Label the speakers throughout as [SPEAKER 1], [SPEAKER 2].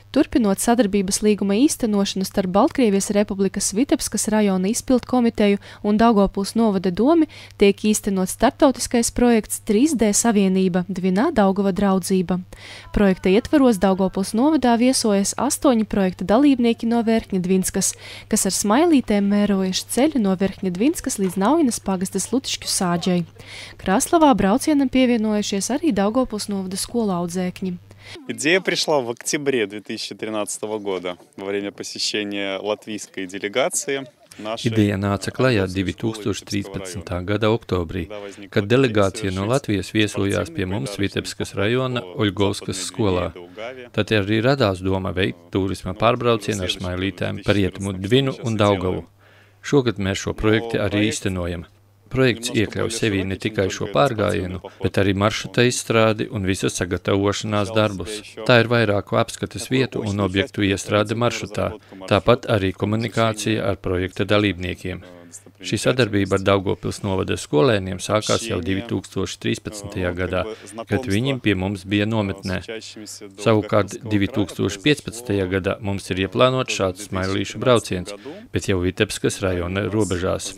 [SPEAKER 1] Turpinot sadarbības līguma īstenošanu starp Baltkrievijas Republikas Vitebskas rajona izpildu komiteju un Daugavpils novada domi, tiek īstenots starptautiskais projekts 3D savienība Dvinā Daugava draudzība. Projekta ietvaros Daugavpils novadā viesojas 8 projekta dalībnieki no Verkņa Dvinskas, kas ar smailītēm mērojuši ceļu no Verkņa Dvinskas līdz Naujinas pagasta Slutišķu sādžai. Kraslavā braucienam pievienojušies arī Daugavpils novada skolu audzēkņi.
[SPEAKER 2] Идея пришла в октябре 2013 года во время посещения латвийской делегации.
[SPEAKER 3] Ideja nāca klajā 2013. gada oktobrī, kad delegācija no Latvijas viesojās pie mums Vitebskas rajona Oļgovskas skolā. Tad arī radās doma veikt turisma pārbraucienu ar smailītēm par rietumu Dvinu un Daugavu. Šogad mēs šo projektu arī īstenojam. Projekts iekļauj sevī ne tikai šo pārgājienu, bet arī maršruta izstrādi un visas sagatavošanās darbus. Tā ir vairāku apskates vietu un objektu iestrāde maršrutā, tāpat arī komunikācija ar projekta dalībniekiem. Šī sadarbība ar Daugavpils novada skolēniem sākās jau 2013. gadā, kad viņi pie mums bija nometnē. Savukārt 2015. gadā mums ir ieplānots šāds smailīšu brauciens, bet jau Vitebskas rajona robežās.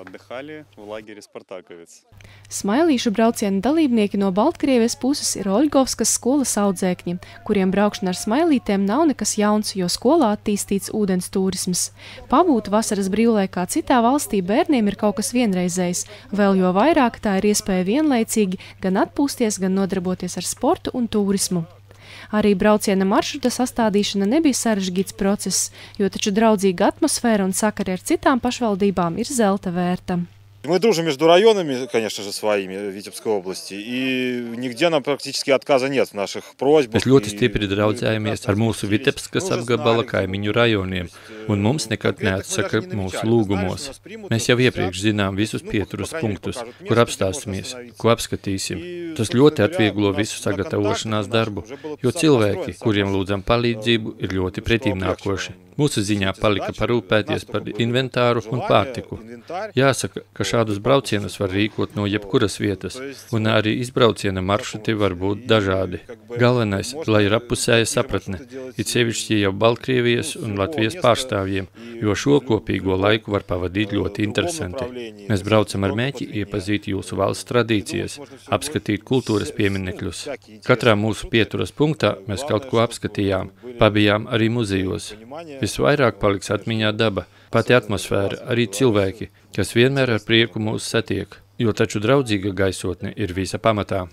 [SPEAKER 1] Smailīšu brauciena dalībnieki no Baltkrievijas puses ir Oļgovskas skolas audzēkņi, kuriem braukšana ar smailītēm nav nekas jauns, jo skolā attīstīts ūdens turisms. Pabūt vasaras brīvlaikā citā valstī bērniem ir kaut kas vienreizējs, vēl jo vairāk tā ir iespēja vienlaicīgi gan atpūsties, gan nodarboties ar sportu un turismu. Arī brauciena maršruta sastādīšana nebija sarežģīts process, jo taču draudzīga atmosfēra un sakari ar citām pašvaldībām ir zelta vērta.
[SPEAKER 4] Мы дружим между районами, конечно же, своими Витебской области, и нигде нам практически отказа нет в наших просьбах.
[SPEAKER 3] Mēs ļoti stipri draudzējamies ar mūsu Vitebskas apgabala kaimiņu rajoniem, un mums nekad neatsaka mūsu lūgumos. Mēs jau iepriekš zinām visus pieturas punktus, kur apstāsimies, ko apskatīsim. Tas ļoti atvieglo visu sagatavošanās darbu, jo cilvēki, kuriem lūdzam palīdzību, ir ļoti pretīmnākoši. Mūsu ziņā palika parūpēties par inventāru un pārtiku. Jāsaka, ka šādus braucienus var rīkot no jebkuras vietas, un arī izbrauciena maršruti var būt dažādi. Galvenais, lai ir appusēja sapratne, it sevišķi jau Baltkrievijas un Latvijas pārstāvjiem, jo šo kopīgo laiku var pavadīt ļoti interesanti. Mēs braucam ar mēķi iepazīt jūsu valsts tradīcijas, apskatīt kultūras pieminekļus. Katrā mūsu pieturas punktā mēs kaut ko apskatījām, pabijām arī muzejos. Visvairāk paliks atmiņā daba, pati atmosfēra, arī cilvēki, kas vienmēr ar prieku mūs satiek, jo taču draudzīga gaisotne ir visa pamatā.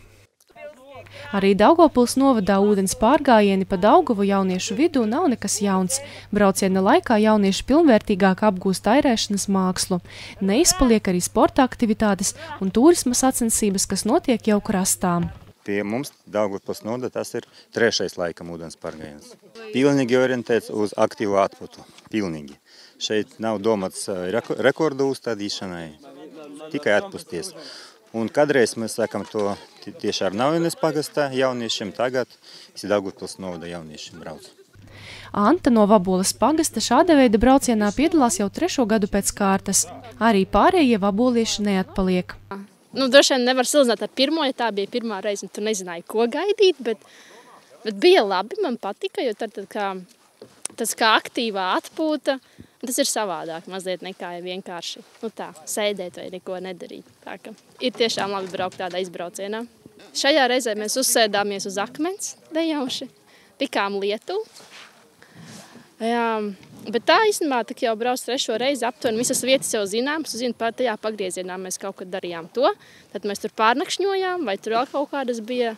[SPEAKER 1] Arī Daugavpils novadā ūdens pārgājieni pa Daugavu jauniešu vidū nav nekas jauns. Brauciena laikā jaunieši pilnvērtīgāk apgūst airēšanas mākslu. Neizpaliek arī sporta aktivitātes un turisma sacensības, kas notiek jau krastām.
[SPEAKER 5] Pie mums Daugavpils novada tas ir 3. laikam ūdens pārgājiens. Pilnīgi orientēts uz aktīvu atpūtu. Pilnīgi. Šeit nav domāts rekordu uzstādīšanai, tikai atpūsties. Un kādreiz mēs sakam to tieši ar Naujinas pagasta jauniešiem, tagad Daugavpils novada jauniešiem brauc.
[SPEAKER 1] Anta no Vaboles pagasta šāda veida braucienā piedalās jau 3. gadu pēc kārtas. Arī pārējie vabolieši neatpaliek.
[SPEAKER 6] Droši vien nevar salīdzināt ar pirmo, ja tā bija pirmā reize, un tu nezināji, ko gaidīt, bet bija labi, man patika, jo tas kā aktīvā atpūta, tas ir savādāk mazliet nekā vienkārši sēdēt vai neko nedarīt. Tā ka ir tiešām labi braukt tādā izbraucienā. Šajā reizē mēs uzsēdāmies uz akmens nejauši, tikām Lietuvu. Bet tā īstenībā tā jau brauc 3. reizi aptuveni, visas vietas jau zināmas, par tajā pagriezienā mēs kaut kad darījām to, tad mēs tur pārnakšņojām, vai tur vēl kaut kādas bija.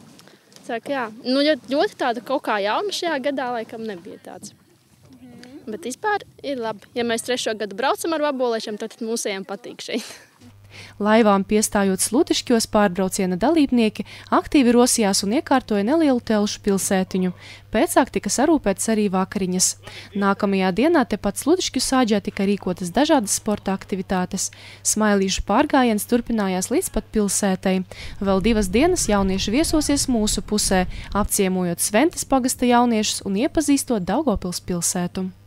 [SPEAKER 6] Ļoti tāda kaut kā jauna šajā gadā laikam nebija tāds. Bet vispār ir labi. Ja mēs 3. gadu braucam ar vaboliešiem, tad mūsējiem patīk šeit.
[SPEAKER 1] Laivām piestājot Slutišķos pārbrauciena dalībnieki aktīvi rosījās un iekārtoja nelielu telšu pilsētiņu. Pēcāk tika sarūpētas arī vakariņas. Nākamajā dienā tepat Slutišķu sādžā tika rīkotas dažādas sporta aktivitātes. Smailīšu pārgājiens turpinājās līdz pat pilsētai. Vēl 2 dienas jaunieši viesosies mūsu pusē, apciemojot Sventas pagasta jauniešus un iepazīstot Daugavpils pilsētu.